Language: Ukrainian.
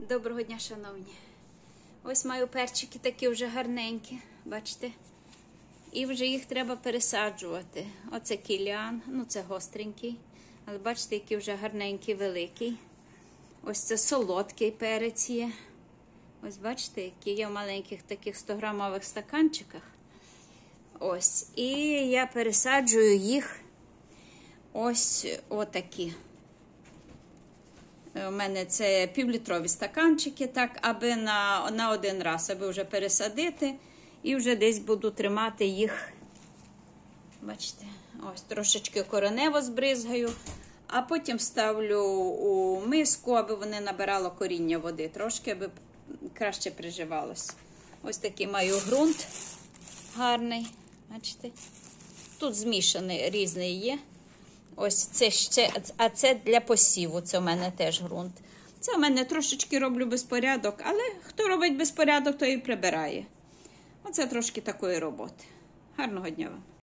Доброго дня, шановні. Ось маю перчики такі вже гарненькі, бачите? І вже їх треба пересаджувати. Оце кілян, ну це гостренький. Але бачите, який вже гарненький, великий. Ось це солодкий перець є. Ось бачите, які є в маленьких таких 100-грамових стаканчиках. Ось. І я пересаджую їх ось отакі. У мене це півлітрові стаканчики, так, аби на один раз, аби вже пересадити. І вже десь буду тримати їх, бачите, ось трошечки коренево збризгаю, а потім ставлю у миску, аби вони набирало коріння води, трошки, аби краще приживалось. Ось такий маю ґрунт гарний, бачите. Тут змішаний різний є. Ось це ще, а це для посіву, це у мене теж ґрунт. Це у мене трошечки роблю безпорядок, але хто робить безпорядок, той і прибирає. Оце трошки такої роботи. Гарного дня вам.